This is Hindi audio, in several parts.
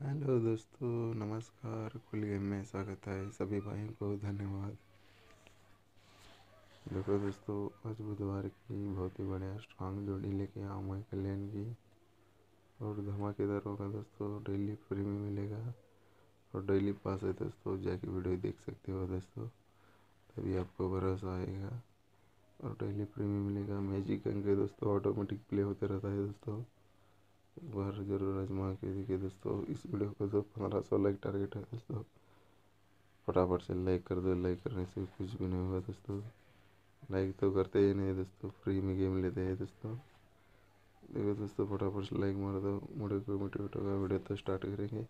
हेलो दोस्तों, नमस्कार। कुल गेम में स्वागत है सभी भाइयों को। धन्यवाद। देखो दोस्तों, आज बुधवार की बहुत ही बढ़िया स्ट्रांग जोड़ी लेके आऊँ मैं कल्याण की, और धमाकेदार होगा दोस्तों। डेली फ्री में मिलेगा और डेली पास है दोस्तों। जाके वीडियो देख सकते हो दोस्तों, तभी आपको भरोसा आएगा। और डेली फ्री में मिलेगा। मैजिक अंक है दोस्तों, ऑटोमेटिक प्ले होते रहता है दोस्तों। एक बार जरूर आजमा के देखिए दोस्तों। इस वीडियो को तो 1500 लाइक टारगेट है दोस्तों। फटाफट से लाइक कर दो। लाइक करने से कुछ भी नहीं होगा दोस्तों। लाइक तो करते ही नहीं दोस्तों, फ्री में गेम लेते हैं दोस्तों। देखो दोस्तों, फटाफट से लाइक मार दो। मुझे को मोटिवेट होगा। वीडियो तो स्टार्ट करेंगे।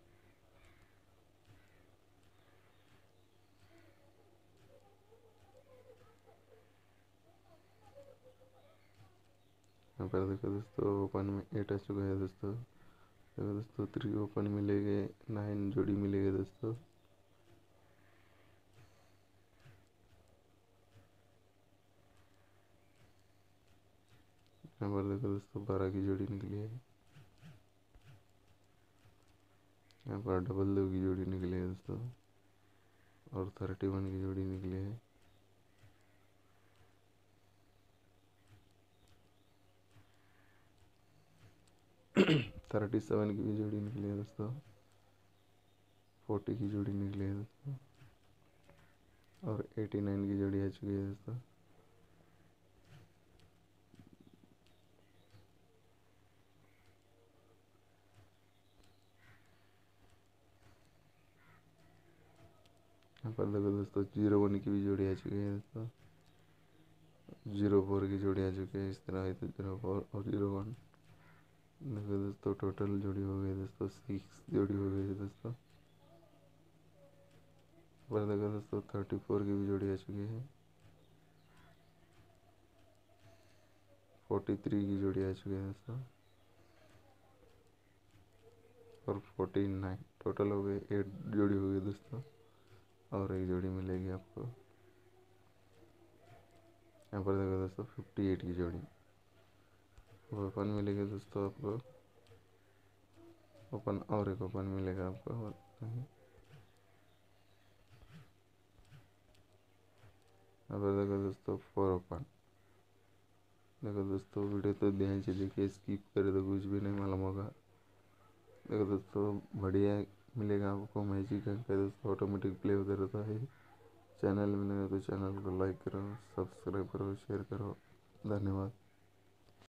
यहाँ पर देखो दोस्तों, ओपन में 8 आ चुका है दोस्तों। देखो दोस्तों, 3 ओपन मिलेंगे, 9 जोड़ी मिलेगी दोस्तों। यहाँ पर देखो दोस्तों, 12 की जोड़ी निकली है। यहाँ पर डबल 2 की जोड़ी निकली है दोस्तों, और 31 की जोड़ी निकली है। थर्टी सेवन की भी जोड़ी निकली है दोस्तों। 40 की जोड़ी निकली है दोस्तों, और 89 की जोड़ी आ चुकी है दोस्तों। यहाँ पर देखो दोस्तों, 01 की भी जोड़ी आ चुकी है दोस्तों। 04 की जोड़ी आ चुकी है। इस तरह है तो 04 और 01। देखो दोस्तों, टोटल जोड़ी हो गई दोस्तों 6 जोड़ी हो गई है दोस्तों। पर देखो दोस्तों, 34 की भी जोड़ी आ चुकी है। 43 की जोड़ी आ चुकी है दोस्तों, और 49। टोटल हो गए 8 जोड़ी हो गई दोस्तों, और एक जोड़ी मिलेगी आपको। यहाँ पर देखो दोस्तों, 58 की जोड़ी ओपन मिलेगी दोस्तों आपको। ओपन और एक ओपन मिलेगा आपको। यहाँ पर देखो दोस्तों, 4 ओपन। देखो दोस्तों, वीडियो तो ध्यान से देखिए, स्किप करे तो कुछ भी नहीं मालूम होगा। देखो दोस्तों, बढ़िया मिलेगा आपको। मैजिक है दोस्तों, ऑटोमेटिक प्ले होता रहता है। चैनल मिलेगा तो चैनल को लाइक करो, सब्सक्राइब करो, शेयर करो। धन्यवाद।